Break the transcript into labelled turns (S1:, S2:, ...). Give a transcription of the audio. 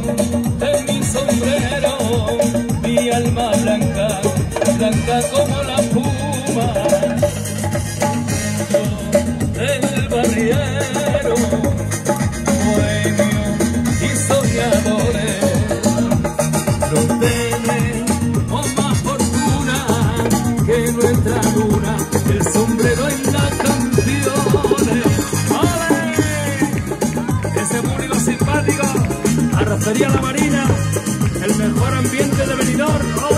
S1: en mi sombrero, mi alma blanca, blanca como la puma. Yo del barriero, bohemio y soñadores, no tenemos más fortuna que nuestra luna, el sombrero en las canciones. ¡Ole! Ese público simpático, Arrastería La Marina, el mejor ambiente de Benidorm.